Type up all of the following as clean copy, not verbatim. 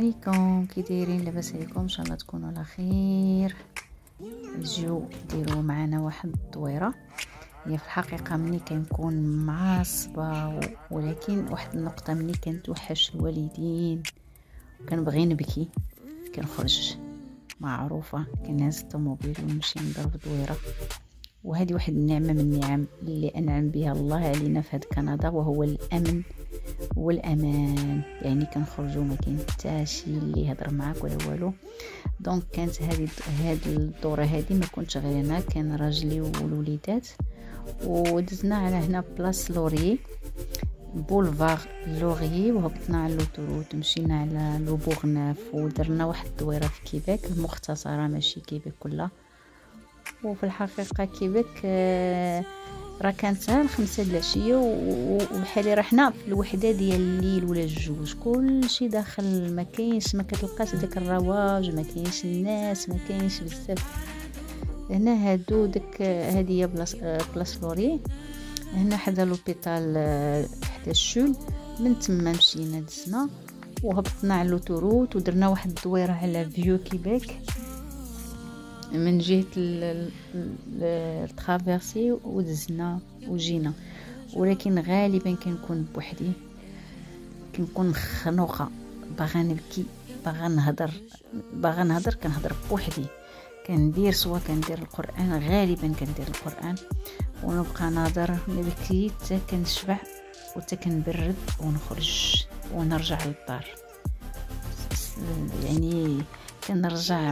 عليكم، كي دايرين؟ لاباس عليكم؟ ان شاء الله تكونوا على خير. نجيو نديروا معنا واحد الدويره. هي في الحقيقه ملي كنكون معصبه ولكن واحد النقطه، ملي كنتوحش الوالدين وكنبغي نبكي كنخرج معروفه كنهز الطوموبيل ونمشي نضرب دويره. وهذه واحد النعمه من النعم اللي انعم بها الله علينا في هذا كندا، وهو الامن والامان. يعني كنخرجوا ما كاين حتى شي اللي يهضر معاك ولا والو. دونك كانت هذه الدوره هذه ما كنتش غير انا، كان راجلي والوليدات، ودزنا على هنا بلاص لوري بولفار لوري، وهبطنا على لوتوروت مشينا على لو بورناف ودرنا واحد الدويره في كيبيك المختصره، ماشي كيبيك كلها. وفي الحقيقه كيبيك راه كانت 5 د العشيه، وبحالي رحنا في الوحده ديال الليل ولا الجوج، كلشي داخل، ما كاينش، ما كتلقاش داك الرواج، ما كاينش الناس، ما كاينش بزاف هنا. هادو داك هادي بلاص لوري هنا حدا لوبيتال، حدا الشول. من تما مشينا دزنا وهبطنا على لوتوروت ودرنا واحد الدويره على فيو كيبيك من جهه الترافيرسي، ودزنا وجينا. ولكن غالبا كنكون بوحدي، كنكون مخنوقه، باغا نبكي، باغا نهضر كنهضر بوحدي. كندير سوا كندير القران، غالبا كندير القران ونبقى ناظر نبكي حتى كنشبع وحتى كنبرد ونخرج ونرجع للدار. يعني كنرجع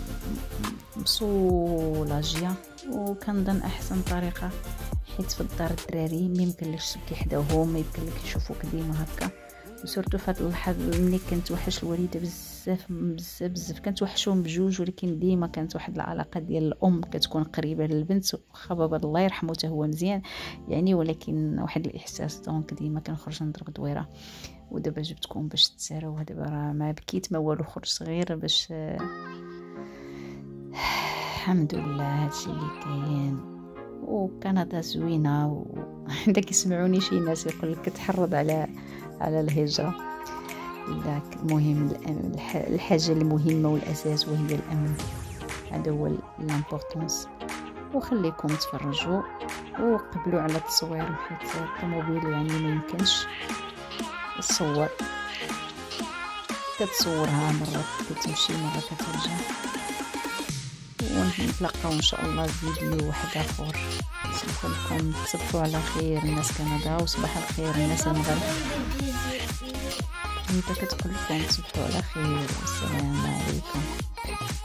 مصولاجيه، وكنظن احسن طريقه، حيت في الدار الدراري ما يمكنلكش تبكي حداهم، ما يمكنلك يشوفوك ديما هكا. وسورتو في هذا اللحظه ملي كنتوحش الوالده بزاف كنتوحشهم بجوج، ولكن ديما كانت واحد العلاقه ديال الام كتكون قريبه للبنت. واخا بابا الله يرحمه حتى هو مزيان يعني، ولكن واحد الاحساس. دونك ديما كنخرج نضرب دويره. ودابا جبتكم باش تساراو، دابا راه ما بكيت ما والو، خرجت غير باش الحمد لله هادشي اللي كاين. وكندا زوينه وعندك كيسمعوني شي ناس يقول لك كتحرض على الهجره. لا، المهم الحاجه المهمه والاساس وهي الامن، هذا هو الامبورطونس. وخليكم تفرجوا وقبلوا على التصوير، حيت الطوموبيل يعني ما يمكنش تصور، كتصورها مرة كتمشي مرة كترجع. ونتلاقاو ان شاء الله في فيديو واحد اخر. نقول لكم تصبحوا على خير الناس كندا، وصباح الخير الناس المغرب. هيدا كتقول لكم تصبحوا على خير والسلام عليكم.